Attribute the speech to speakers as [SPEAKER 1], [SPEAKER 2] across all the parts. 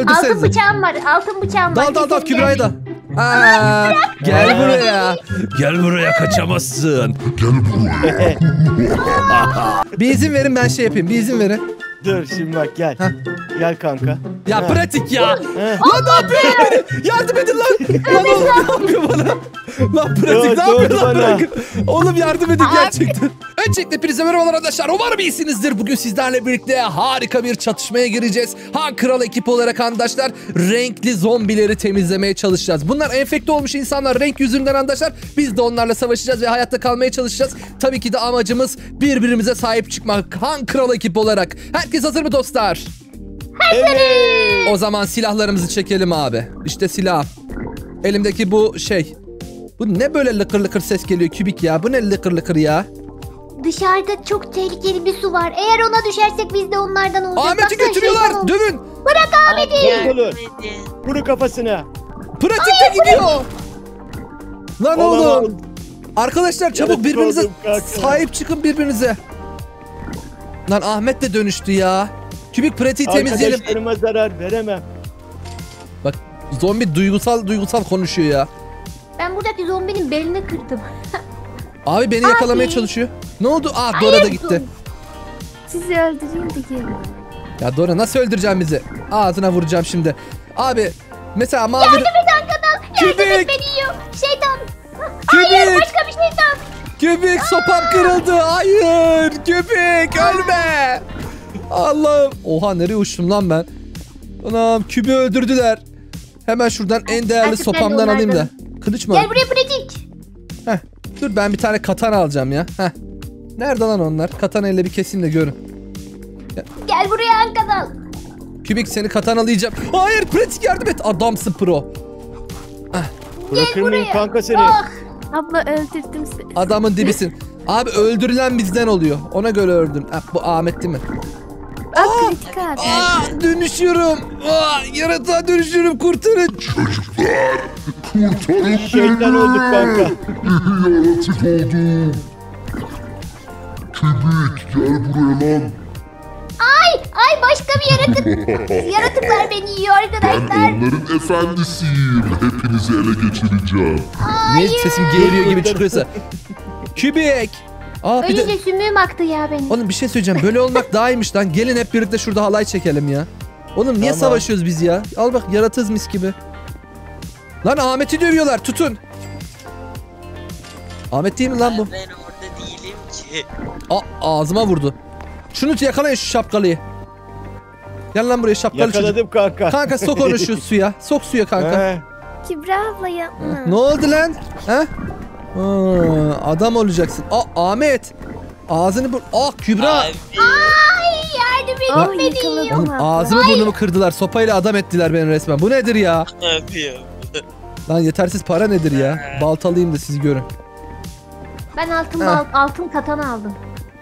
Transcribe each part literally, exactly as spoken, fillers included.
[SPEAKER 1] Altın bıçağım var. Altın bıçağım var.
[SPEAKER 2] Dal dal dal Kübra'yı da. Aa, gel buraya. Gel buraya, kaçamazsın.
[SPEAKER 3] Gel buraya.
[SPEAKER 2] Bir izin verin, ben şey yapayım. Bir izin verin.
[SPEAKER 4] Dur şimdi bak gel.
[SPEAKER 2] Heh.
[SPEAKER 4] Gel kanka.
[SPEAKER 2] Ya
[SPEAKER 4] Heh.
[SPEAKER 2] pratik ya.
[SPEAKER 4] Heh.
[SPEAKER 2] Lan ne yapıyor beni? Yardım edin lan. Lan oğlum ne yapıyor bana? Lan pratik
[SPEAKER 4] Dur,
[SPEAKER 2] ne yapıyor
[SPEAKER 4] dur
[SPEAKER 2] lan,
[SPEAKER 4] bana.
[SPEAKER 2] bırakın. Oğlum yardım edin gerçekten. Öncelikle hepinize merhabalar arkadaşlar. Umarım iyisinizdir. Bugün sizlerle birlikte harika bir çatışmaya gireceğiz. Han Kral ekip olarak arkadaşlar renkli zombileri temizlemeye çalışacağız. Bunlar enfekte olmuş insanlar, renk yüzünden arkadaşlar. Biz de onlarla savaşacağız ve hayatta kalmaya çalışacağız. Tabii ki de amacımız birbirimize sahip çıkmak. Han Kral ekip olarak. Herkes hazır mı dostlar?
[SPEAKER 4] Evet.
[SPEAKER 2] O zaman silahlarımızı çekelim abi. İşte silah. Elimdeki bu şey. Bu ne böyle lıkır lıkır ses geliyor Kübik ya? Bu ne lıkır lıkır ya?
[SPEAKER 1] Dışarıda çok tehlikeli bir su var. Eğer ona düşersek biz de onlardan olacağız.
[SPEAKER 2] Ahmet'i
[SPEAKER 1] Baksana,
[SPEAKER 2] götürüyorlar.
[SPEAKER 1] şeytan olmuş.
[SPEAKER 2] Dövün.
[SPEAKER 1] Bırak Ahmet'i.
[SPEAKER 4] Dur dur. Vurun kafasına.
[SPEAKER 2] Pratikte gidiyor. Lan oğlum.
[SPEAKER 4] Olamaz.
[SPEAKER 2] Arkadaşlar çabuk
[SPEAKER 4] Yaratık
[SPEAKER 2] birbirinize
[SPEAKER 4] oldum kanka.
[SPEAKER 2] sahip çıkın birbirinize. Lan Ahmet de dönüştü ya. Kübik pratiği temizleyelim.
[SPEAKER 4] Arkadaşlarıma zarar veremem.
[SPEAKER 2] Bak zombi duygusal duygusal konuşuyor ya.
[SPEAKER 1] Ben buradaki zombinin belini kırdım.
[SPEAKER 2] Abi beni yakalamaya çalışıyor. Ne oldu? Aa Dora da gitti.
[SPEAKER 1] Sizi öldüreyim de gelin.
[SPEAKER 2] Ya Dora nasıl öldüreceğim bizi? Ağzına vuracağım şimdi. Abi mesela mavi...
[SPEAKER 1] Yardım et arkadan. Yardım et,
[SPEAKER 2] Kübik!
[SPEAKER 1] beni yiyor. Şeytan.
[SPEAKER 2] Kübik!
[SPEAKER 1] Hayır, başka bir şeytan.
[SPEAKER 2] Kübik sopam kırıldı. Hayır. Kübik ölme. Allah'ım. Oha nereye uçtum lan ben? Anam Kübik'i öldürdüler. Hemen şuradan en değerli
[SPEAKER 1] Artık ben de
[SPEAKER 2] sopamdan alayım da.
[SPEAKER 1] onlardanım.
[SPEAKER 2] Kılıç mı?
[SPEAKER 1] Gel buraya pratik.
[SPEAKER 2] Heh. Dur ben bir tane katana alacağım ya. Heh. Nerede lan onlar? Katana ile bir keseyim de görün.
[SPEAKER 1] Gel buraya arkadan.
[SPEAKER 2] Kübik seni katanalayacağım. Hayır pratik yardım et. Adamsın pro.
[SPEAKER 4] Bırakır mıyım
[SPEAKER 1] buraya.
[SPEAKER 4] kanka seni?
[SPEAKER 1] Ah.
[SPEAKER 5] Abla öldürdüm seni.
[SPEAKER 2] Adamın dibisin. Abi öldürülen bizden oluyor. Ona göre öldün. Ha, bu Ahmet değil mi?
[SPEAKER 5] Aa, kritik abi.
[SPEAKER 2] Aa, dönüşüyorum. Aa, yaratığa dönüşüyorum. Kurtarın.
[SPEAKER 3] Çocuklar. Kurtarın
[SPEAKER 4] Şeytan olduk kanka.
[SPEAKER 3] Yaratık oldum. Kübik gel buraya lan.
[SPEAKER 1] Ay ay başka bir yaratık. Yaratıklar beni yiyor
[SPEAKER 3] Ben
[SPEAKER 1] arkadaşlar.
[SPEAKER 3] onların efendisiyim. Hepinizi ele geçireceğim.
[SPEAKER 2] Niye sesim geğiriyor gibi çıkıyorsa. Kübik. Aa bir de...
[SPEAKER 1] Öylece sümüğüm aktı ya benim.
[SPEAKER 2] Oğlum bir şey söyleyeceğim. Böyle olmak daha iyiymiş lan. Gelin hep birlikte şurada halay çekelim ya. Oğlum niye
[SPEAKER 4] Tamam.
[SPEAKER 2] savaşıyoruz biz ya? Al bak yaratığız mis gibi. Lan Ahmet'i dövüyorlar. Tutun. Ahmet değil mi lan bu?
[SPEAKER 6] Ben orada değilim ki.
[SPEAKER 2] Aa, ağzıma vurdu. Şunu yakalayın şu şapkalıyı. Gel lan buraya şapkalı çocuk.
[SPEAKER 4] Yakaladım kanka.
[SPEAKER 2] Kanka sok onu şu suya. Sok suya kanka.
[SPEAKER 4] He.
[SPEAKER 5] Kübra abla yapma.
[SPEAKER 2] Ne oldu lan? Ha? Aa, adam olacaksın. Aa Ahmet. Ağzını bur... Aa Kübra.
[SPEAKER 6] Abi.
[SPEAKER 1] Ay yardım edin
[SPEAKER 5] Ay,
[SPEAKER 1] beni
[SPEAKER 5] yakaladım.
[SPEAKER 1] yiyor.
[SPEAKER 2] Oğlum
[SPEAKER 5] abla.
[SPEAKER 2] ağzımı burnumu kırdılar. Sopayla adam ettiler beni resmen. Bu nedir ya?
[SPEAKER 6] Ne yapıyorum?
[SPEAKER 2] Lan yetersiz para nedir ya? Baltalayayım da sizi görün.
[SPEAKER 1] Ben altın
[SPEAKER 2] Ha.
[SPEAKER 1] bal, altın katana aldım.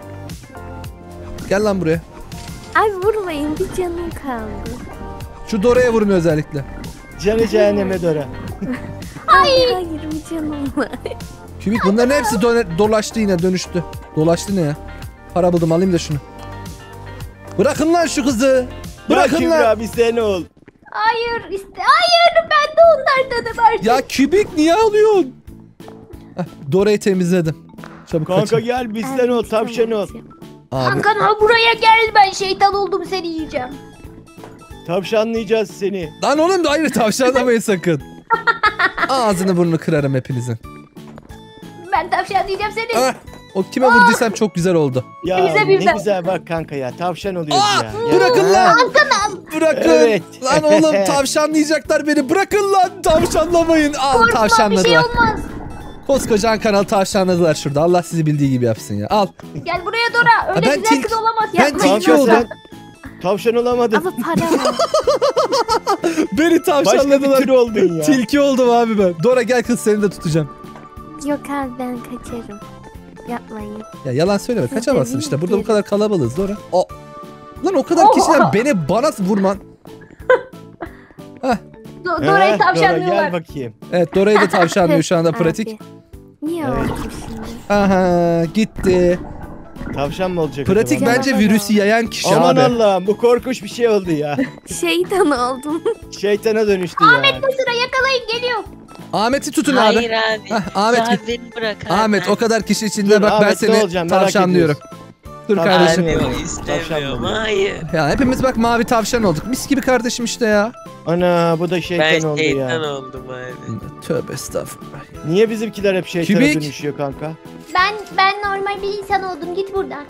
[SPEAKER 2] Gel lan buraya.
[SPEAKER 5] Ay vurmayın, bir canım kaldı.
[SPEAKER 2] Şu Dora'ya vurun özellikle.
[SPEAKER 4] Canı cehenneme Dora.
[SPEAKER 5] Ay hayır, bir canım var.
[SPEAKER 2] Kübik bunların hepsi do- dolaştı yine dönüştü. Dolaştı ne ya? Para buldum alayım da şunu. Bırakın lan şu kızı.
[SPEAKER 4] Bırak
[SPEAKER 2] Bırakın lan.
[SPEAKER 4] Kübra biz sen ol.
[SPEAKER 1] Hayır iste. Hayır ben de onlardanım artık.
[SPEAKER 2] Ya Kübik niye alıyorsun? Heh, Dora'yı temizledim. Çabuk
[SPEAKER 4] Kanka
[SPEAKER 2] kaçın.
[SPEAKER 4] gel bizden ol tavşan ol.
[SPEAKER 2] Abi.
[SPEAKER 1] Hakan buraya gel, ben şeytan oldum, seni yiyeceğim.
[SPEAKER 4] Tavşanlayacağız seni.
[SPEAKER 2] Lan oğlum da hayır tavşanlamayın sakın. Ağzını burnunu kırarım hepinizin.
[SPEAKER 1] Ben tavşan diyeceğim seni.
[SPEAKER 2] Ah, o kime vurduysam çok güzel oldu.
[SPEAKER 4] Ya
[SPEAKER 1] Bize
[SPEAKER 4] ne
[SPEAKER 1] birden.
[SPEAKER 4] güzel bak kanka ya tavşan oluyoruz
[SPEAKER 2] Aa,
[SPEAKER 4] ya. ya.
[SPEAKER 2] bırakın lan. Bırakın.
[SPEAKER 4] Evet.
[SPEAKER 2] Lan oğlum tavşanlayacaklar beni. Bırakın lan tavşanlamayın. Al
[SPEAKER 1] Korkma, bir şey
[SPEAKER 2] tavşanladılar.
[SPEAKER 1] olmaz.
[SPEAKER 2] Koskocaman kanal tavşanladılar şurada. Allah sizi bildiği gibi yapsın ya. Al.
[SPEAKER 1] Gel buraya Dora. Öyle
[SPEAKER 2] ben
[SPEAKER 1] güzel
[SPEAKER 2] tilki-
[SPEAKER 1] kız olamaz.
[SPEAKER 2] ben
[SPEAKER 1] Yapma.
[SPEAKER 2] tilki
[SPEAKER 4] Kanka
[SPEAKER 2] oldum.
[SPEAKER 4] sen tavşan olamadın.
[SPEAKER 5] Abla para var.
[SPEAKER 2] Beni
[SPEAKER 4] Başka bir
[SPEAKER 2] tavşanladılar.
[SPEAKER 4] tür oldun ya.
[SPEAKER 2] Tilki oldum abi ben. Dora gel kız seni de tutacağım.
[SPEAKER 5] Yok abi ben kaçarım. Yapmayın.
[SPEAKER 2] Ya yalan söyleme.
[SPEAKER 5] Siz
[SPEAKER 2] Kaçamazsın
[SPEAKER 5] de
[SPEAKER 2] işte. Burada bu
[SPEAKER 5] değil.
[SPEAKER 2] kadar kalabalığız Dora. O. Lan o kadar
[SPEAKER 1] Oha.
[SPEAKER 2] kişiden beni bana vurman. Heh.
[SPEAKER 1] Do-
[SPEAKER 4] He,
[SPEAKER 1] Dora'yı
[SPEAKER 4] Dora
[SPEAKER 1] tavşanlıyorlar.
[SPEAKER 4] gel bakayım.
[SPEAKER 2] Evet Dora'yı da tavşanlıyor şu anda
[SPEAKER 5] Abi,
[SPEAKER 2] pratik.
[SPEAKER 5] Niye
[SPEAKER 4] Evet.
[SPEAKER 5] oldu şimdi?
[SPEAKER 2] Aha gitti.
[SPEAKER 4] Tavşan mı olacak
[SPEAKER 2] Pratik
[SPEAKER 4] acaba?
[SPEAKER 2] bence
[SPEAKER 5] Canavar
[SPEAKER 2] virüsü
[SPEAKER 5] o.
[SPEAKER 2] yayan kişi
[SPEAKER 4] Aman
[SPEAKER 2] abi.
[SPEAKER 4] Allah'ım bu korkunç bir şey oldu ya.
[SPEAKER 5] Şeytan oldum.
[SPEAKER 4] Şeytana dönüştü ya.
[SPEAKER 1] Bu sıra yakalayın geliyor.
[SPEAKER 2] Ahmet'i tutun
[SPEAKER 6] Hayır
[SPEAKER 2] abi.
[SPEAKER 6] abi.
[SPEAKER 2] Hah, Ahmet
[SPEAKER 6] Ya
[SPEAKER 2] git.
[SPEAKER 6] beni bırak abi.
[SPEAKER 2] Ahmet o kadar kişi içinde
[SPEAKER 4] Dur,
[SPEAKER 2] bak ben
[SPEAKER 4] Ahmet, ne
[SPEAKER 2] seni
[SPEAKER 4] olacağım, merak
[SPEAKER 2] tavşanlıyorum. Dur
[SPEAKER 4] Tavşan
[SPEAKER 2] kardeşim.
[SPEAKER 4] mı?
[SPEAKER 6] Abi
[SPEAKER 4] Tavşan
[SPEAKER 6] istemiyorum.
[SPEAKER 4] mı?
[SPEAKER 6] Hayır.
[SPEAKER 2] Ya hepimiz bak mavi tavşan olduk. Mis gibi kardeşim işte ya.
[SPEAKER 4] Ana bu da şeytan
[SPEAKER 6] Ben
[SPEAKER 4] oldu
[SPEAKER 6] şeytan
[SPEAKER 4] ya.
[SPEAKER 6] oldum abi.
[SPEAKER 2] Tövbe estağfurullah.
[SPEAKER 4] Niye bizimkiler hep şeytana
[SPEAKER 2] Kübik.
[SPEAKER 4] dönüşüyor kanka?
[SPEAKER 1] Ben ben normal bir insan oldum. Git buradan.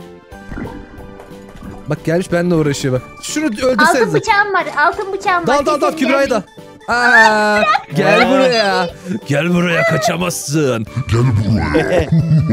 [SPEAKER 2] Bak gelmiş benimle uğraşıyor bak. Şunu
[SPEAKER 1] Altın
[SPEAKER 2] öldürsenize.
[SPEAKER 1] bıçağım var. Altın bıçağım var.
[SPEAKER 2] Dal dal dal
[SPEAKER 1] Kesin
[SPEAKER 2] Kübra'yı da.
[SPEAKER 1] gelmeyin.
[SPEAKER 2] Aa, gel
[SPEAKER 4] Aa.
[SPEAKER 2] buraya. Gel buraya kaçamazsın.
[SPEAKER 3] Gel buraya.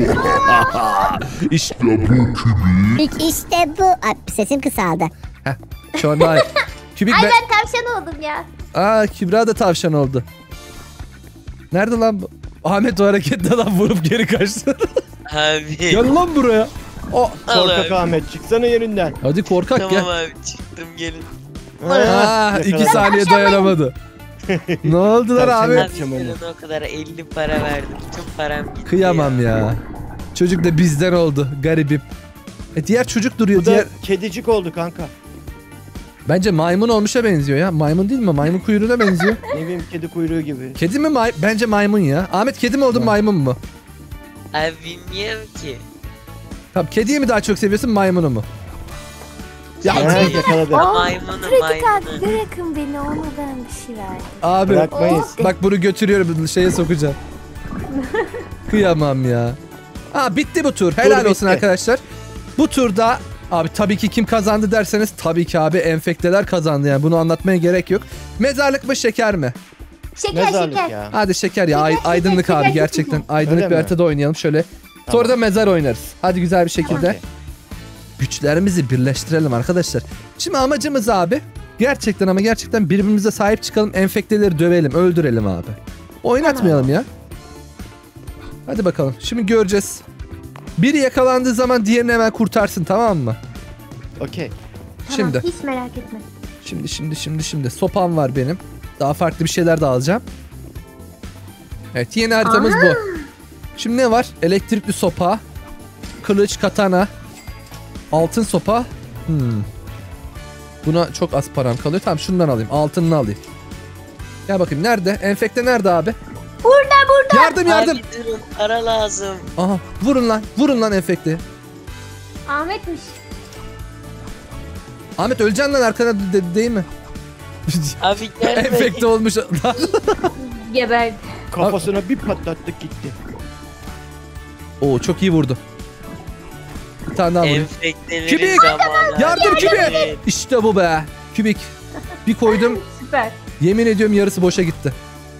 [SPEAKER 2] İşte
[SPEAKER 3] Ya bu kübik.
[SPEAKER 7] İşte bu. Ay, sesim kısaldı.
[SPEAKER 2] şu anda hayır. Kübik
[SPEAKER 1] Ay
[SPEAKER 2] ben...
[SPEAKER 1] ben tavşan oldum ya.
[SPEAKER 2] Aa Kübra da tavşan oldu. Nerede lan bu? Ahmet o hareketle lan vurup geri kaçtı.
[SPEAKER 6] Abi.
[SPEAKER 2] Gel lan buraya. O.
[SPEAKER 6] Al
[SPEAKER 4] Korkak
[SPEAKER 6] abi.
[SPEAKER 4] Ahmet çıksana yerinden.
[SPEAKER 2] Hadi korkak
[SPEAKER 6] Tamam
[SPEAKER 2] gel.
[SPEAKER 6] abi çıktım gelin.
[SPEAKER 4] Ha,
[SPEAKER 2] Aa, iki
[SPEAKER 4] yakaladım.
[SPEAKER 2] saniye dayanamadı. Ne oldu lan
[SPEAKER 4] Tavşan
[SPEAKER 2] abi?
[SPEAKER 4] yok.
[SPEAKER 6] Abi
[SPEAKER 4] Yapacağım öyle.
[SPEAKER 6] sana o kadar elli para verdim. Tüm param gitti.
[SPEAKER 2] Kıyamam ya. Çocuk da bizden oldu. Garibim. E diğer çocuk duruyor.
[SPEAKER 4] Bu da
[SPEAKER 2] Diğer...
[SPEAKER 4] kedicik oldu kanka.
[SPEAKER 2] Bence maymun olmuşa benziyor ya. Maymun değil mi? Maymun kuyruğuna benziyor.
[SPEAKER 4] Ne bileyim kedi kuyruğu gibi.
[SPEAKER 2] Kedi mi? May... Bence maymun ya. Ahmet kedi mi oldun maymun mu?
[SPEAKER 6] Abi bilmiyorum ki.
[SPEAKER 2] Tamam kediyi mi daha çok seviyorsun maymunu mu? Ya
[SPEAKER 4] Ha, yakaladım.
[SPEAKER 5] Aa,
[SPEAKER 6] Maymunu
[SPEAKER 5] Pratik abi
[SPEAKER 6] maymunu.
[SPEAKER 5] bırakın beni, ona ben bir şey verdim.
[SPEAKER 2] abi
[SPEAKER 4] Bırakmayız.
[SPEAKER 2] bak bunu götürüyorum şeye sokacağım. Kıyamam ya. Aa bitti bu tur. Helal
[SPEAKER 4] Tur
[SPEAKER 2] olsun
[SPEAKER 4] bitti.
[SPEAKER 2] arkadaşlar. Bu turda abi tabii ki kim kazandı derseniz tabii ki abi enfekteler kazandı yani bunu anlatmaya gerek yok. Mezarlık mı şeker mi?
[SPEAKER 1] Şeker
[SPEAKER 4] Mezarlık
[SPEAKER 1] şeker.
[SPEAKER 4] ya.
[SPEAKER 2] Hadi şeker ya ay-
[SPEAKER 1] Şeker,
[SPEAKER 2] aydınlık
[SPEAKER 1] şeker,
[SPEAKER 2] abi
[SPEAKER 1] şeker,
[SPEAKER 2] gerçekten
[SPEAKER 1] şeker.
[SPEAKER 2] aydınlık
[SPEAKER 4] Öyle
[SPEAKER 2] bir
[SPEAKER 4] mi?
[SPEAKER 2] haritada oynayalım şöyle.
[SPEAKER 4] Tamam.
[SPEAKER 2] Sonra da mezar oynarız. Hadi güzel bir şekilde
[SPEAKER 4] Okey.
[SPEAKER 2] güçlerimizi birleştirelim arkadaşlar. Şimdi amacımız abi gerçekten ama gerçekten birbirimize sahip çıkalım. Enfekteleri dövelim, öldürelim abi. Oynatmayalım ya. Hadi bakalım. Şimdi göreceğiz. Biri yakalandığı zaman diğerini hemen kurtarsın tamam mı?
[SPEAKER 4] Okey.
[SPEAKER 1] Tamam,
[SPEAKER 2] Şimdi.
[SPEAKER 1] hiç merak etme.
[SPEAKER 2] Şimdi şimdi şimdi şimdi sopam var benim. Daha farklı bir şeyler de alacağım. Evet yeni haritamız
[SPEAKER 1] Aa.
[SPEAKER 2] bu. Şimdi ne var? Elektrikli sopa, kılıç, katana, altın sopa. Hmm. Buna çok az param kalıyor. Tamam şundan alayım. Altınını alayım. Gel bakayım nerede? Enfekte nerede abi?
[SPEAKER 1] Burada burada.
[SPEAKER 2] Yardım yardım.
[SPEAKER 6] Abi durun para lazım.
[SPEAKER 2] Aha vurun lan. Vurun lan enfekte.
[SPEAKER 1] Ahmet'miş.
[SPEAKER 2] Ahmet öleceksin lan arkana de- değil mi?
[SPEAKER 6] Abi gelme.
[SPEAKER 2] Enfekte olmuş.
[SPEAKER 1] Geberdi.
[SPEAKER 4] Kafasına bir patlattık gitti.
[SPEAKER 2] Oo çok iyi vurdu. Bir tane daha vurayım.
[SPEAKER 6] Enfektelerin
[SPEAKER 2] Kübik!
[SPEAKER 6] zamanı.
[SPEAKER 2] Yardım
[SPEAKER 6] abi.
[SPEAKER 2] Kübik! İşte bu be. Kübik. Bir koydum.
[SPEAKER 1] Süper.
[SPEAKER 2] Yemin ediyorum yarısı boşa gitti.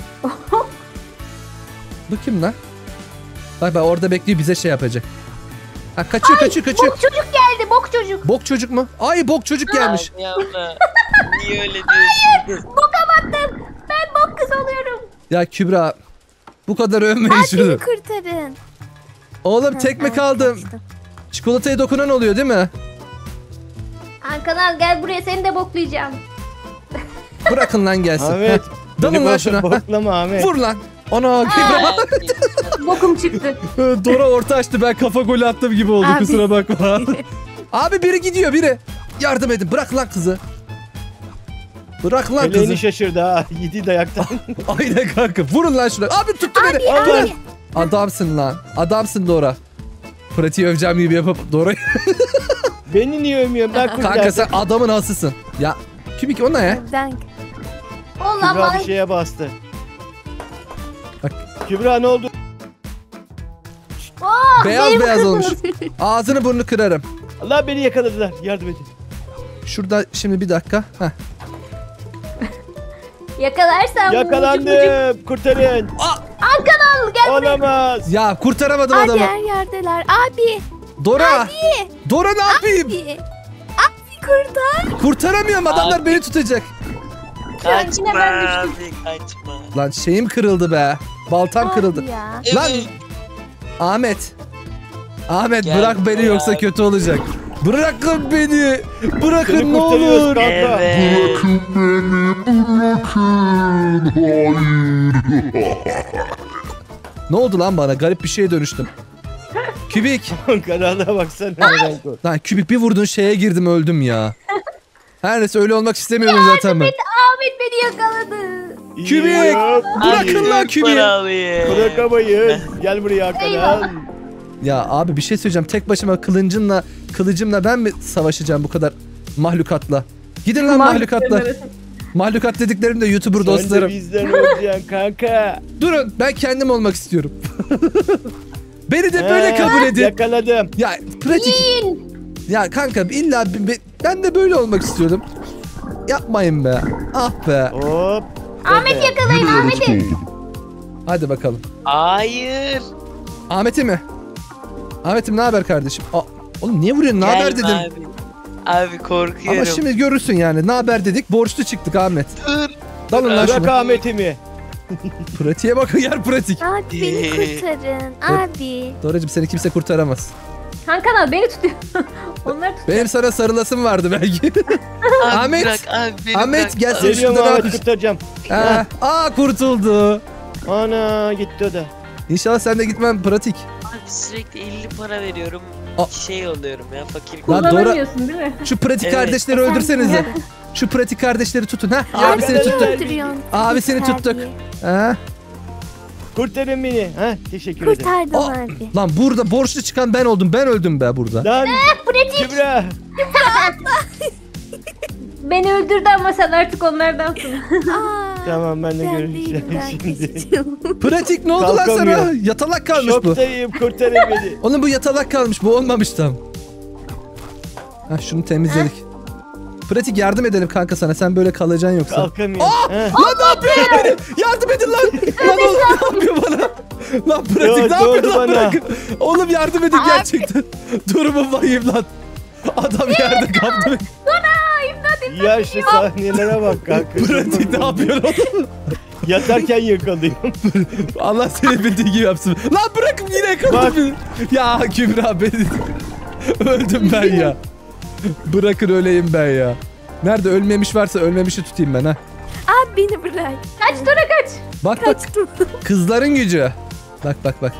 [SPEAKER 2] Bu kim lan? Bak bak orada bekliyor bize şey yapacak. Ha kaçıyor kaçıyor kaçıyor.
[SPEAKER 1] Bok çocuk geldi. Bok çocuk.
[SPEAKER 2] Bok çocuk mu? Ay bok çocuk gelmiş.
[SPEAKER 6] Abi abla. Niye öyle diyorsun?
[SPEAKER 1] Ben bok kız oluyorum.
[SPEAKER 2] Ya Kübra bu kadar övmeyin şunu.
[SPEAKER 5] Beni kurtarın.
[SPEAKER 2] Oğlum tek mi
[SPEAKER 5] Ay,
[SPEAKER 2] kaldım?
[SPEAKER 5] kaçtım.
[SPEAKER 2] Çikolataya dokunan oluyor değil mi?
[SPEAKER 1] Ankanal gel buraya, seni de boklayacağım.
[SPEAKER 2] Bırakın lan gelsin.
[SPEAKER 4] Ahmet.
[SPEAKER 2] Heh, dalın
[SPEAKER 4] beni
[SPEAKER 2] lan
[SPEAKER 4] boş-
[SPEAKER 2] şuna. Heh,
[SPEAKER 4] Boklama Ahmet.
[SPEAKER 2] vur lan. Ana Kübra.
[SPEAKER 6] Abi,
[SPEAKER 1] Bokum çıktı.
[SPEAKER 2] Dora orta açtı ben kafa golü attım gibi oldu
[SPEAKER 5] Abi.
[SPEAKER 2] kusura bakma. Abi biri gidiyor biri. Yardım edin bırak lan kızı. Bırak lan kızı.
[SPEAKER 4] Feleğini şaşırdı ha. Yedi dayaktan.
[SPEAKER 2] Aynen kanka vurun lan şuna. Abi tuttu beni.
[SPEAKER 4] Allah.
[SPEAKER 2] Adamsın lan. Adamsın Dora. Pratiği öveceğim gibi yapıp Dora'yı.
[SPEAKER 4] Beni niye övmüyorsun? Ben kurtardım.
[SPEAKER 2] Kanka sen adamın hasısın. Ya Kübik o ne ya?
[SPEAKER 5] Ben
[SPEAKER 4] Kübra
[SPEAKER 1] Olamaz.
[SPEAKER 4] bir şeye bastı.
[SPEAKER 2] Bak.
[SPEAKER 4] Kübra ne oldu?
[SPEAKER 1] Oh,
[SPEAKER 2] Beyaz
[SPEAKER 1] benim
[SPEAKER 2] beyaz
[SPEAKER 1] kızım.
[SPEAKER 2] olmuş. Ağzını burnunu kırarım.
[SPEAKER 4] Allah beni yakaladılar. Yardım edin.
[SPEAKER 2] Şurada şimdi bir dakika. Heh.
[SPEAKER 1] Yakalarsam bu ucuk ucuk.
[SPEAKER 4] Yakalandım. Kurtarın.
[SPEAKER 1] Ankanal gel buraya.
[SPEAKER 4] Olamaz.
[SPEAKER 2] Ya kurtaramadım
[SPEAKER 5] Abi
[SPEAKER 2] adamı.
[SPEAKER 5] her yerdeler. Abi.
[SPEAKER 2] Dora. Dora ne yapayım?
[SPEAKER 5] Abi. Abi kurtar.
[SPEAKER 2] Kurtaramıyorum adamlar
[SPEAKER 6] Abi.
[SPEAKER 2] beni tutacak.
[SPEAKER 6] kaçma
[SPEAKER 1] Yine ben
[SPEAKER 6] abi kaçma.
[SPEAKER 2] Lan şeyim kırıldı be. Baltam kırıldı.
[SPEAKER 5] Abi ya.
[SPEAKER 2] Lan
[SPEAKER 6] Evet.
[SPEAKER 2] Ahmet. Ahmet
[SPEAKER 6] Gel
[SPEAKER 2] bırak beni
[SPEAKER 6] buraya.
[SPEAKER 2] yoksa kötü olacak. Bırakın beni. Bırakın
[SPEAKER 4] Seni
[SPEAKER 2] ne
[SPEAKER 4] kurtarıyoruz
[SPEAKER 2] olur.
[SPEAKER 4] kanka.
[SPEAKER 6] Evet.
[SPEAKER 3] Bırakın beni, bırakın. Hayır.
[SPEAKER 2] Ne oldu lan bana? Garip bir şeye dönüştüm. Kübik.
[SPEAKER 4] Kanala baksana. renk o.
[SPEAKER 2] Lan Kübik bir vurdun şeye girdim öldüm ya. Her neyse öyle olmak istemiyordum zaten ben.
[SPEAKER 1] Ahmet beni yakaladı.
[SPEAKER 2] Kübik.
[SPEAKER 4] Yok,
[SPEAKER 2] Bırakın lan Kübik'i.
[SPEAKER 6] Kübik.
[SPEAKER 4] Bırakamayız. Gel buraya kanal.
[SPEAKER 1] Eyvah.
[SPEAKER 2] Ya abi bir şey söyleyeceğim. Tek başıma kılıncımla, kılıcımla ben mi savaşacağım bu kadar mahlukatla? Gidin lan mahlukatlar. Mahlukat dediklerim de YouTuber
[SPEAKER 4] Sen de
[SPEAKER 2] dostlarım.
[SPEAKER 4] bizden olacaksın kanka.
[SPEAKER 2] Durun ben kendim olmak istiyorum. Beni de böyle
[SPEAKER 4] Ee,
[SPEAKER 2] kabul edin.
[SPEAKER 4] Yakaladım.
[SPEAKER 2] Ya pratik. Ya kanka illa bi- bi- ben de böyle olmak istiyordum. Yapmayın be. Ah be.
[SPEAKER 4] Hop.
[SPEAKER 1] Ahmet yakalayın
[SPEAKER 3] Yine
[SPEAKER 1] Ahmet'i.
[SPEAKER 3] yaratık oldum.
[SPEAKER 2] Hadi bakalım.
[SPEAKER 6] Hayır.
[SPEAKER 2] Ahmet'i mi? Ahmet'im ne haber kardeşim? Aa, oğlum niye vuruyorsun? Ne
[SPEAKER 6] Gelme
[SPEAKER 2] haber dedim.
[SPEAKER 6] Abi. Abi korkuyorum.
[SPEAKER 2] Ama şimdi görürsün yani. Ne haber dedik? Borçlu çıktık Ahmet.
[SPEAKER 6] Dur.
[SPEAKER 2] Dalın lan
[SPEAKER 4] Bırak
[SPEAKER 2] şunu.
[SPEAKER 4] Ahmet'imi.
[SPEAKER 2] Pratiğe bakın yer pratik.
[SPEAKER 5] Abi beni kurtarın. Abi.
[SPEAKER 2] Doracığım seni kimse kurtaramaz.
[SPEAKER 1] Hakan abi beni tutuyor. Onlar tutuyor.
[SPEAKER 2] Benim sana sarılasım vardı belki.
[SPEAKER 6] Abi
[SPEAKER 2] Ahmet.
[SPEAKER 6] bırak abi beni
[SPEAKER 2] Ahmet
[SPEAKER 6] bırak.
[SPEAKER 2] gel sen
[SPEAKER 4] Geliyorum
[SPEAKER 2] şurada ne
[SPEAKER 4] Ahmet
[SPEAKER 2] yapıyorsun?
[SPEAKER 4] kurtaracağım.
[SPEAKER 2] Ha, aa kurtuldu.
[SPEAKER 4] Ana gitti o da.
[SPEAKER 2] İnşallah sen de gitmem pratik.
[SPEAKER 6] Abi sürekli elli para veriyorum.
[SPEAKER 2] Aa.
[SPEAKER 6] Şey oluyorum ya fakir.
[SPEAKER 2] Lan Dora
[SPEAKER 1] Kullanamıyorsun değil mi?
[SPEAKER 2] şu pratik
[SPEAKER 6] Evet.
[SPEAKER 2] kardeşleri öldürsenize. Şu pratik kardeşleri tutun ha.
[SPEAKER 4] Ya
[SPEAKER 2] Abi seni
[SPEAKER 4] ben-
[SPEAKER 2] tuttuk.
[SPEAKER 5] Kurtarıyorsun.
[SPEAKER 2] Abi seni
[SPEAKER 5] Kurtar
[SPEAKER 2] tuttuk.
[SPEAKER 5] diye.
[SPEAKER 2] Ha?
[SPEAKER 4] Kurtarın beni. Ha teşekkür ederim.
[SPEAKER 5] Kurtardım
[SPEAKER 2] Aa,
[SPEAKER 5] abi.
[SPEAKER 2] lan burada borçlu çıkan ben oldum. Ben öldüm be burada.
[SPEAKER 4] Lan Kübra.
[SPEAKER 1] Beni öldürdü ama sen artık onlardansın.
[SPEAKER 5] Aa,
[SPEAKER 4] Tamam ben de
[SPEAKER 5] ben
[SPEAKER 4] görüşeceğim
[SPEAKER 5] değilim, ben
[SPEAKER 4] şimdi.
[SPEAKER 5] kaçacağım.
[SPEAKER 2] Pratik ne oldu lan sana?
[SPEAKER 4] Kalkamıyor.
[SPEAKER 2] Yatalak kalmış bu.
[SPEAKER 4] Şoktayım kurtarın beni.
[SPEAKER 2] Onun bu yatalak kalmış. Bu olmamış tam. Ha şunu temizledik. Pratik yardım edelim kanka sana. Sen böyle kalacaksın yoksa.
[SPEAKER 4] Kalkamıyorum. Ha.
[SPEAKER 2] Lan ne yapıyor lan beni? Yardım edin lan. Lan oğlum ne yapıyor bana? Lan pratik
[SPEAKER 4] Yok,
[SPEAKER 2] ne
[SPEAKER 4] ne oldu
[SPEAKER 2] yapıyor lan
[SPEAKER 4] bana?
[SPEAKER 2] bırakın. Oğlum yardım edin gerçekten. Durumum vahim lan. Adam yerde kaldı.
[SPEAKER 4] Ya şu sahnelere bak kanka.
[SPEAKER 2] Pratik ne yapıyor oğlum?
[SPEAKER 4] Yatarken yakalıyorum.
[SPEAKER 2] Allah seni bildiği gibi yapsın. Lan bırakın yine yakaladı beni. Ya Kübra beni. Öldüm ben ya. Bırakın öleyim ben ya. Nerede ölmemiş varsa ölmemişi tutayım ben ha.
[SPEAKER 5] Abi beni bırak.
[SPEAKER 1] Kaç Dora kaç.
[SPEAKER 2] Bak bak
[SPEAKER 5] Kaçtım.
[SPEAKER 2] kızların gücü. Bak bak bak.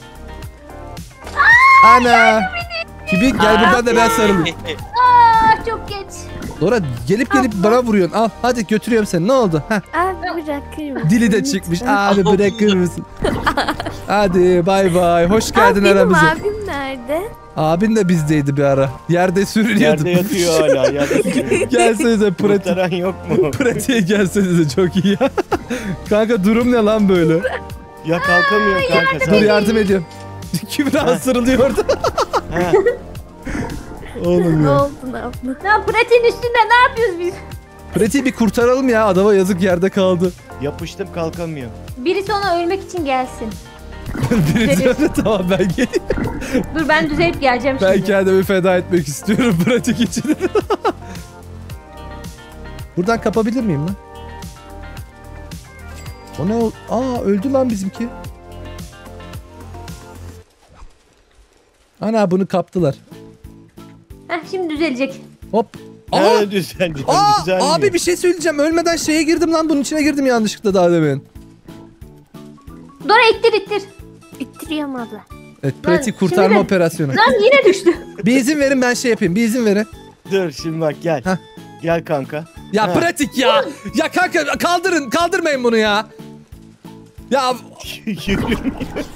[SPEAKER 2] Ana. Kübik gel buradan da ben sarılayım.
[SPEAKER 1] Ah çok geç.
[SPEAKER 2] Dora gelip gelip bana vuruyorsun. Al hadi götürüyorum seni. Ne oldu? Heh,
[SPEAKER 5] Abi bırakır mısın?
[SPEAKER 2] dili de çıkmış. Abi bırakır mısın? Hadi bay bay. Hoş
[SPEAKER 5] Abi
[SPEAKER 2] geldin
[SPEAKER 5] benim
[SPEAKER 2] aramıza.
[SPEAKER 5] abim nerede?
[SPEAKER 2] Abin de bizdeydi bir ara. Yerde sürünüyordu.
[SPEAKER 4] Yerde yatıyor hala. Yerde yatıyor.
[SPEAKER 2] Gelsenize pratik.
[SPEAKER 4] Kurtaran yok mu?
[SPEAKER 2] Pratiğe gelsenize çok iyi ya. Kanka durum ne lan böyle?
[SPEAKER 4] Ya kalkamıyor kanka.
[SPEAKER 2] Dur
[SPEAKER 4] Sen...
[SPEAKER 2] yardım ediyorum. Kübra ısırılıyor orada.
[SPEAKER 4] Ha.
[SPEAKER 2] Oğlum
[SPEAKER 5] Ne
[SPEAKER 2] ya.
[SPEAKER 5] oldu ne yaptın?
[SPEAKER 1] Ya pratiğin üstünde ne yapıyoruz biz?
[SPEAKER 2] Pratiği bir kurtaralım ya. Adama yazık yerde kaldı.
[SPEAKER 4] Yapıştım kalkamıyor.
[SPEAKER 1] Birisi ona ölmek için gelsin.
[SPEAKER 2] Birisi öyle tamam ben geleyim.
[SPEAKER 1] Dur ben düzelip geleceğim
[SPEAKER 2] Ben
[SPEAKER 1] şimdi.
[SPEAKER 2] kendimi feda etmek istiyorum pratik için. Buradan kapabilir miyim lan? O ne ol? Aa öldü lan bizimki. Ana bunu kaptılar.
[SPEAKER 1] Heh, şimdi düzelecek.
[SPEAKER 2] Hop. Aa,
[SPEAKER 4] Ha düzeldi.
[SPEAKER 2] aa
[SPEAKER 4] Düzelmiyor.
[SPEAKER 2] abi bir şey söyleyeceğim. Ölmeden şeye girdim lan. Bunun içine girdim yanlışlıkla daha demin.
[SPEAKER 1] Dora ittir ittir.
[SPEAKER 5] İttiriyorum abla.
[SPEAKER 2] Evet pratik
[SPEAKER 1] şimdi
[SPEAKER 2] kurtarma
[SPEAKER 1] de-
[SPEAKER 2] operasyonu.
[SPEAKER 1] Lan yine düştü.
[SPEAKER 2] Bir izin verin ben şey yapayım. Bir izin verin.
[SPEAKER 4] Dur şimdi bak gel.
[SPEAKER 2] Heh.
[SPEAKER 4] Gel kanka.
[SPEAKER 2] Ya
[SPEAKER 4] Ha.
[SPEAKER 2] pratik ya. Ya kanka kaldırın. Kaldırmayın bunu ya. Ya
[SPEAKER 4] Yürüyorum.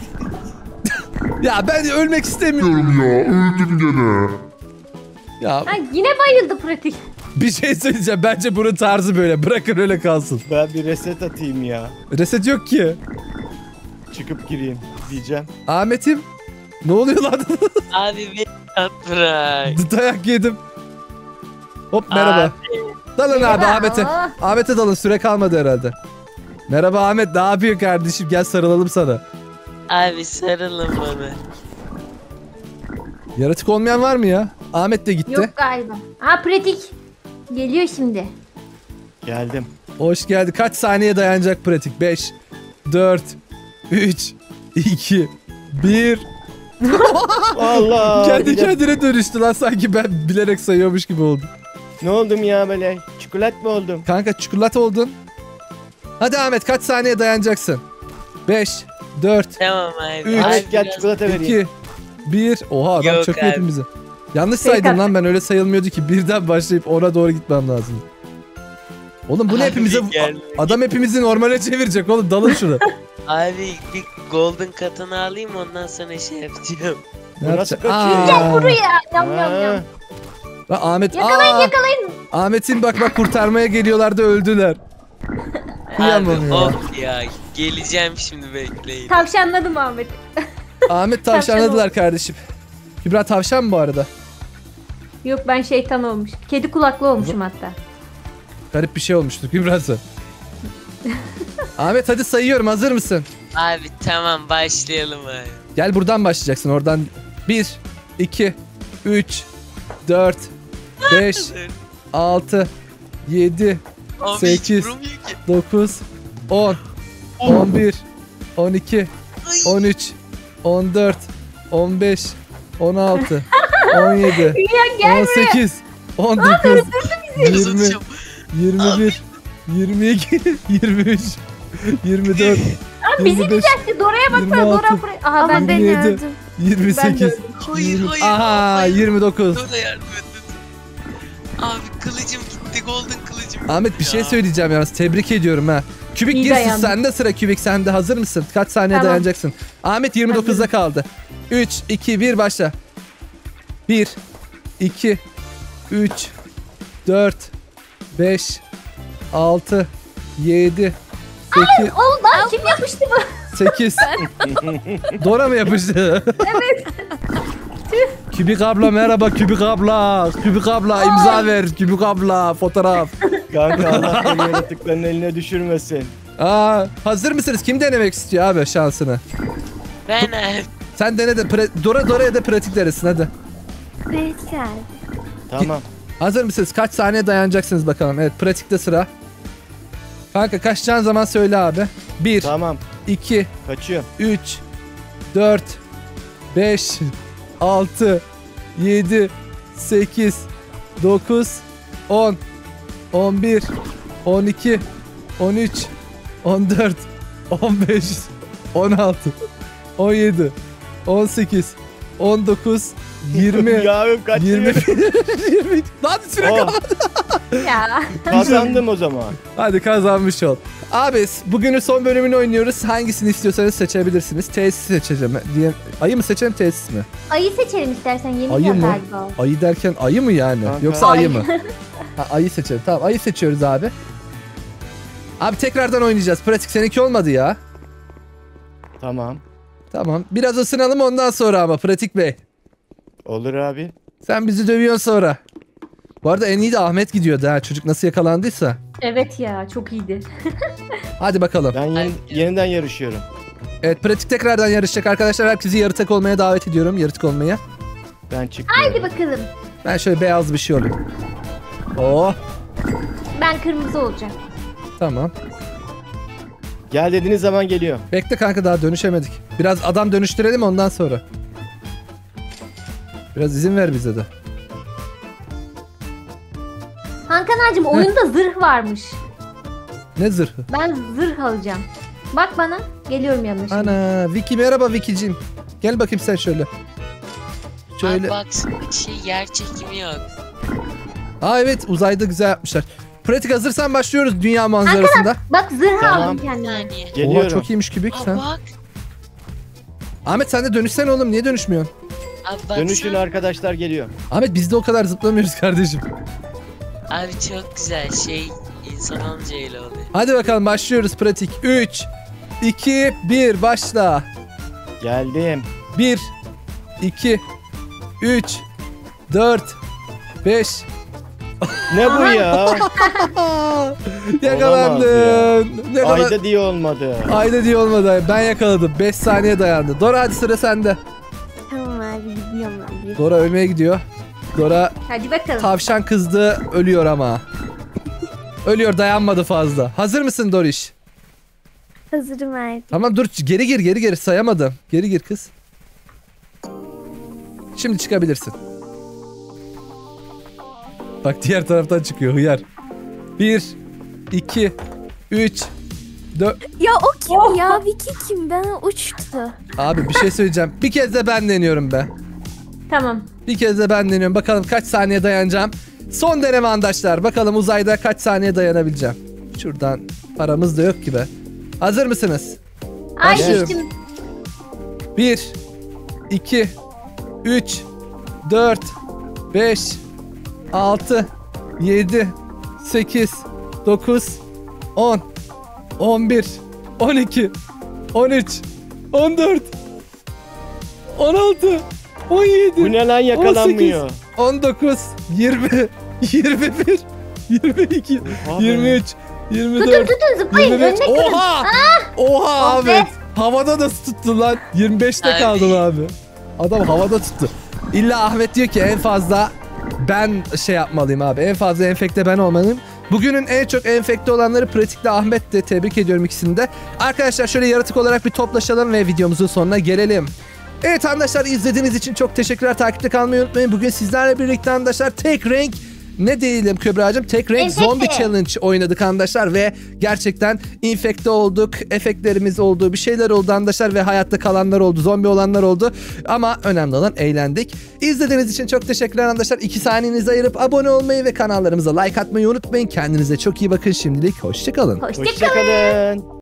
[SPEAKER 2] ya ben ölmek istemiyorum.
[SPEAKER 3] Bilmiyorum ya öldüm gene.
[SPEAKER 2] Ya
[SPEAKER 1] Ha, yine bayıldı pratik.
[SPEAKER 2] bir şey söyleyeceğim. Bence bunun tarzı böyle. Bırakın öyle kalsın.
[SPEAKER 4] Ben bir reset atayım ya.
[SPEAKER 2] Reset yok ki.
[SPEAKER 4] Çıkıp gireyim diyeceğim.
[SPEAKER 2] Ahmet'im. Ne oluyor lan?
[SPEAKER 6] Abi beni rahat bırak.
[SPEAKER 2] Dayak yedim. Hop merhaba.
[SPEAKER 6] Abi.
[SPEAKER 2] Dalın abi
[SPEAKER 1] Merhaba.
[SPEAKER 2] Ahmet'e. Ahmet'e dalın süre kalmadı herhalde. Merhaba Ahmet ne yapıyorsun kardeşim gel sarılalım sana.
[SPEAKER 6] Abi sarılın bana.
[SPEAKER 2] Yaratık olmayan var mı ya? Ahmet de gitti.
[SPEAKER 1] Yok galiba. Ha pratik. Geliyor şimdi.
[SPEAKER 4] Geldim.
[SPEAKER 2] Hoş geldi. Kaç saniye dayanacak pratik? beş, dört, üç, iki, bir.
[SPEAKER 4] Allah.
[SPEAKER 2] Kendi
[SPEAKER 4] bir de-
[SPEAKER 2] kendine dönüştü lan sanki ben bilerek sayıyormuş gibi oldum.
[SPEAKER 4] Ne oldum ya böyle? Çikolat mı oldum?
[SPEAKER 2] Kanka çikolata oldun. Hadi Ahmet kaç saniye dayanacaksın? beş, dört,
[SPEAKER 6] Tamam abi.
[SPEAKER 2] Üç.
[SPEAKER 6] Abi
[SPEAKER 4] Evet gel
[SPEAKER 6] biraz-
[SPEAKER 4] çikolata vereyim.
[SPEAKER 2] iki, bir. Oha adam
[SPEAKER 6] Yok
[SPEAKER 2] çöktü
[SPEAKER 6] abi.
[SPEAKER 2] hepimizi. Yanlış
[SPEAKER 8] Fake
[SPEAKER 2] saydım
[SPEAKER 8] attı.
[SPEAKER 2] lan ben, öyle sayılmıyordu ki. Birden başlayıp ona doğru gitmem lazım. Oğlum bu ne,
[SPEAKER 6] Abi
[SPEAKER 2] hepimize...
[SPEAKER 6] gel.
[SPEAKER 2] Adam hepimizi normale çevirecek oğlum, dalın şunu.
[SPEAKER 6] Abi bir golden katını alayım ondan sonra şey yapacağım.
[SPEAKER 2] Ne
[SPEAKER 4] Bu nasıl
[SPEAKER 2] yapacak?
[SPEAKER 4] kaçıyor?
[SPEAKER 2] Aa.
[SPEAKER 1] Gel buraya. Yam yam yam.
[SPEAKER 4] Ha,
[SPEAKER 2] Bak Ahmet,
[SPEAKER 1] Yakalayın
[SPEAKER 2] aa!
[SPEAKER 1] yakalayın.
[SPEAKER 2] Ahmet'in bak bak kurtarmaya geliyorlar da öldüler. Kıyamam
[SPEAKER 6] Abi
[SPEAKER 2] ya.
[SPEAKER 6] of ya. Geleceğim şimdi bekleyin.
[SPEAKER 8] Tavşanladım Ahmet.
[SPEAKER 2] Ahmet
[SPEAKER 8] Tavşan
[SPEAKER 2] tavşanladılar kardeşim. Kübra tavşan mı bu arada?
[SPEAKER 8] Yok ben şeytan olmuş. Kedi kulaklı olmuşum hatta.
[SPEAKER 2] Garip bir şey olmuştu Kübra'sı. Ahmet hadi sayıyorum, hazır mısın?
[SPEAKER 6] Abi tamam başlayalım abi.
[SPEAKER 2] Gel buradan başlayacaksın, oradan. bir, iki, üç, dört, beş, altı, yedi,
[SPEAKER 6] Abi
[SPEAKER 2] Sekiz.
[SPEAKER 6] hiç vurmuyor ki.
[SPEAKER 2] dokuz, on, on bir, on iki, on üç, on dört, on beş, on altı, on yedi, on sekiz, on dokuz, yirmi,
[SPEAKER 6] Kızılacağım.
[SPEAKER 2] yirmi bir, yirmi iki, yirmi üç, yirmi dört,
[SPEAKER 8] Abi bizi
[SPEAKER 2] yirmi beş,
[SPEAKER 8] düzeltti. Dora'ya baksana.
[SPEAKER 2] yirmi altı,
[SPEAKER 8] Dora buraya. Aha
[SPEAKER 5] Ama
[SPEAKER 8] ben de.
[SPEAKER 5] beni
[SPEAKER 2] yirmi yedi.
[SPEAKER 5] öldüm.
[SPEAKER 2] yirmi
[SPEAKER 8] Ben de
[SPEAKER 2] sekiz,
[SPEAKER 8] öldüm.
[SPEAKER 6] Hayır
[SPEAKER 2] yirmi,
[SPEAKER 6] hayır.
[SPEAKER 2] aha
[SPEAKER 6] hayır.
[SPEAKER 2] yirmi dokuz.
[SPEAKER 6] Dur da yardım et lütfen. Abi kılıcım gitti, golden kılıcım.
[SPEAKER 2] Ahmet bir şey
[SPEAKER 6] Ya.
[SPEAKER 2] söyleyeceğim yalnız, tebrik ediyorum ha. Kübik
[SPEAKER 8] İyi
[SPEAKER 2] girsin,
[SPEAKER 8] dayandın.
[SPEAKER 2] sende sıra Kübik, sende, hazır mısın? Kaç saniye
[SPEAKER 8] Tamam.
[SPEAKER 2] dayanacaksın? Ahmet yirmi dokuzda kaldı. üç, iki, bir başla. bir, iki, üç, dört, beş, altı, yedi, sekiz,
[SPEAKER 8] Oğlum lan kim yapıştı bu?
[SPEAKER 2] sekiz. Dora mı yapıştı? Evet. Kübik abla merhaba, Kübik abla. Kübik abla imza ver, Kübik abla fotoğraf.
[SPEAKER 4] kanka Allah seni yaratıkların eline düşürmesin.
[SPEAKER 2] Aa, hazır mısınız? Kim denemek istiyor abi şansını?
[SPEAKER 6] Ben abi.
[SPEAKER 2] Sen dene de pra- Dora Dora'ya da pratik verirsin hadi.
[SPEAKER 5] Pratik abi.
[SPEAKER 4] Tamam.
[SPEAKER 2] Hazır mısınız? Kaç saniye dayanacaksınız bakalım. Evet, pratikte sıra. Kanka kaçacağın zaman söyle abi. bir,
[SPEAKER 4] Tamam.
[SPEAKER 2] iki,
[SPEAKER 4] Kaçıyorum.
[SPEAKER 2] üç, dört, beş, altı, yedi, sekiz, dokuz, on, on bir, on iki, on üç, on dört, on beş, on altı, on yedi, on sekiz, on dokuz, yirmi,
[SPEAKER 4] Yavrum
[SPEAKER 2] yirmi
[SPEAKER 4] kaçıyorum.
[SPEAKER 2] bir, yirmi. Lan süre
[SPEAKER 4] Oh,
[SPEAKER 2] kalmadı.
[SPEAKER 8] Ya.
[SPEAKER 4] kazandım o zaman.
[SPEAKER 2] Hadi kazanmış ol. Abi bugünün son bölümünü oynuyoruz. Hangisini istiyorsanız seçebilirsiniz. Tesis seçeceğim. Diye... Ayı mı seçelim, tesis mi?
[SPEAKER 1] Ayı seçelim istersen.
[SPEAKER 2] Ayı
[SPEAKER 1] Yemeyeceğim
[SPEAKER 2] mı?
[SPEAKER 1] galiba.
[SPEAKER 2] Ayı derken ayı mı yani?
[SPEAKER 4] Kanka.
[SPEAKER 2] Yoksa ayı
[SPEAKER 1] Ayı.
[SPEAKER 2] mı? Ha, ayı seçelim. Tamam, ayı seçiyoruz abi. Abi tekrardan oynayacağız. Pratik seninki olmadı ya.
[SPEAKER 4] Tamam.
[SPEAKER 2] Tamam. Biraz ısınalım ondan sonra ama Pratik Bey.
[SPEAKER 4] Olur abi.
[SPEAKER 2] Sen bizi dövüyorsun sonra. Bu arada en iyi de Ahmet gidiyordu ha. Çocuk nasıl yakalandıysa.
[SPEAKER 8] Evet ya çok iyiydi.
[SPEAKER 2] Hadi bakalım.
[SPEAKER 4] Ben yeni- yeniden yarışıyorum.
[SPEAKER 2] Evet, Pratik tekrardan yarışacak arkadaşlar. Herkesi yaratık olmaya davet ediyorum. Yaratık olmaya.
[SPEAKER 4] Ben çıkıyorum.
[SPEAKER 1] Hadi bakalım.
[SPEAKER 2] Ben şöyle beyaz bir şey olayım. Oh,
[SPEAKER 1] Ben kırmızı olacağım.
[SPEAKER 2] tamam.
[SPEAKER 4] Gel dediğiniz zaman geliyor.
[SPEAKER 2] Bekle kanka, daha dönüşemedik. Biraz adam dönüştürelim ondan sonra. Biraz izin ver bize de.
[SPEAKER 1] Hakan ağacım oyunda zırh varmış.
[SPEAKER 2] Ne zırhı?
[SPEAKER 1] Ben zırh alacağım. Bak bana. Geliyorum yanına şimdi.
[SPEAKER 2] Ana, Vicky merhaba Vicky'cim. Gel bakayım sen şöyle. Şöyle.
[SPEAKER 6] Abi baksana şey yer çekimi yok.
[SPEAKER 2] Aa evet, uzayda güzel yapmışlar. Pratik hazırsan başlıyoruz dünya manzarasında.
[SPEAKER 1] Bak zırh
[SPEAKER 4] Tamam.
[SPEAKER 1] aldım
[SPEAKER 6] Bir
[SPEAKER 1] kendime.
[SPEAKER 6] saniye.
[SPEAKER 2] Oha,
[SPEAKER 4] Geliyorum.
[SPEAKER 2] çok iyiymiş kübik
[SPEAKER 6] Aa,
[SPEAKER 2] sen.
[SPEAKER 6] bak.
[SPEAKER 2] Ahmet sen de dönüşsene oğlum, niye dönüşmüyorsun?
[SPEAKER 6] Abi baksana.
[SPEAKER 4] Dönüşün arkadaşlar geliyor.
[SPEAKER 2] Ahmet biz de o kadar zıplamıyoruz kardeşim.
[SPEAKER 6] Abi çok güzel şey insan olunca öyle oluyor.
[SPEAKER 2] Hadi bakalım başlıyoruz pratik. üç, iki, bir başla.
[SPEAKER 4] Geldim.
[SPEAKER 2] bir, iki, üç, dört, beş.
[SPEAKER 4] Ne bu ya?
[SPEAKER 2] Yakalandın. Ne kadar...
[SPEAKER 4] Ayda diye olmadı.
[SPEAKER 2] Ayda diye olmadı. Ben yakaladım. beş saniye dayandı. Dora hadi sıra sende.
[SPEAKER 5] Tamam abi gidiyorum ben.
[SPEAKER 2] Dora ölmeye gidiyor. Dora
[SPEAKER 8] Hadi bakalım.
[SPEAKER 2] tavşan kızdı, ölüyor ama. Ölüyor, dayanmadı fazla. Hazır mısın Doriş?
[SPEAKER 5] Hazırım abi.
[SPEAKER 2] Tamam dur, geri gir geri gir, sayamadım. Geri gir kız. Şimdi çıkabilirsin. Bak diğer taraftan çıkıyor hıyar. bir, iki, üç, dört.
[SPEAKER 5] Ya o kim ya? Vicky kim? Ben uçtu.
[SPEAKER 2] Abi bir şey söyleyeceğim. Bir kez de ben deniyorum be.
[SPEAKER 8] Tamam.
[SPEAKER 2] Bir kez de ben deniyorum. Bakalım kaç saniye dayanacağım. Son deneme arkadaşlar. Bakalım uzayda kaç saniye dayanabileceğim. Şuradan paramız da yok gibi. Hazır mısınız?
[SPEAKER 8] Ay
[SPEAKER 2] Başlıyorum.
[SPEAKER 8] düştüm.
[SPEAKER 2] bir, iki, üç, dört, beş, altı, yedi, sekiz, dokuz, on, on bir, on iki, on üç, on dört, on altı, on yedi,
[SPEAKER 4] Bu ne lan yakalanmıyor.
[SPEAKER 2] on dokuz, yirmi, yirmi bir, yirmi iki,
[SPEAKER 4] Abi.
[SPEAKER 2] yirmi üç, yirmi
[SPEAKER 1] Tutun
[SPEAKER 2] dört,
[SPEAKER 1] tutun zıplayın.
[SPEAKER 2] yirmi beş.
[SPEAKER 1] Önüne kırın.
[SPEAKER 2] Oha! Oha
[SPEAKER 1] Oh
[SPEAKER 2] abi.
[SPEAKER 1] be.
[SPEAKER 2] Havada nasıl tuttu lan? yirmi beşte
[SPEAKER 6] Abi.
[SPEAKER 2] kaldım abi. Adam havada tuttu. İlla Ahmet diyor ki en fazla ben şey yapmalıyım abi. En fazla enfekte ben olmalıyım. Bugünün en çok enfekte olanları pratikle Ahmet de, tebrik ediyorum ikisini de. Arkadaşlar şöyle yaratık olarak bir toplaşalım ve videomuzun sonuna gelelim. Evet arkadaşlar, izlediğiniz için çok teşekkürler. Takipte kalmayı unutmayın. Bugün sizlerle birlikte arkadaşlar tek renk ne diyelim Kübra'cığım? Tek renk
[SPEAKER 1] Enfekte.
[SPEAKER 2] zombi challenge oynadık arkadaşlar ve gerçekten infekte olduk. Efektlerimiz oldu, bir şeyler oldu arkadaşlar ve hayatta kalanlar oldu, zombi olanlar oldu. Ama önemli olan eğlendik. İzlediğiniz için çok teşekkürler arkadaşlar. iki saniyenizi ayırıp abone olmayı ve kanallarımıza like atmayı unutmayın. Kendinize çok iyi bakın şimdilik. Hoşçakalın.
[SPEAKER 1] Hoşçakalın.
[SPEAKER 4] Hoşçakalın.